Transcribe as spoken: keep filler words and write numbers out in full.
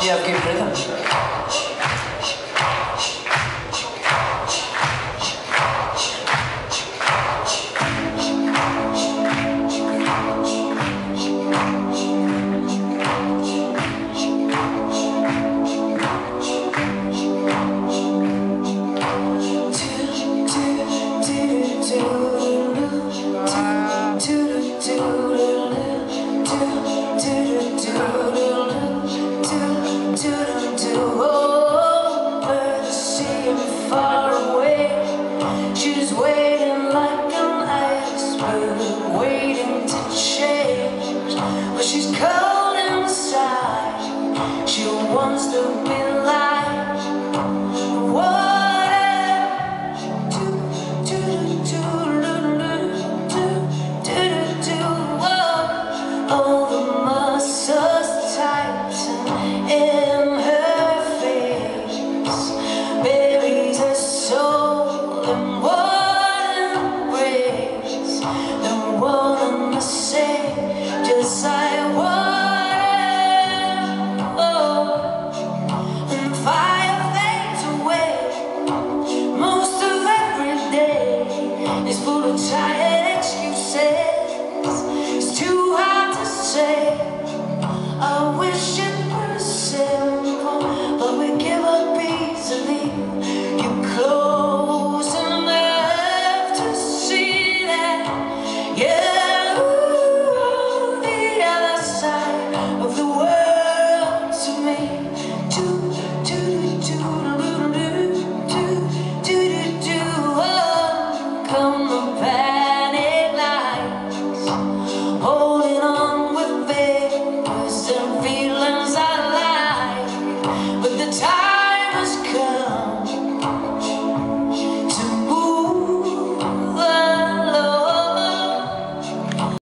you have good rhythm. Far away, she's waiting like an iceberg, waiting to change. But she's cold inside. She wants to be like water. Do do do do do do do do. All the muscles tighten in her face. Buries her soul in one embrace. The one to say just like water. Oh, and the fire fades away. Most of every day is full of tired excuses. It's too hard to say. I wish it was simple, but we give up easily. You close enough to see that, yeah, ooh, the other side of the world to me. Do do do do do do do do. Oh, come the panic lights, holding on with fingers and feeling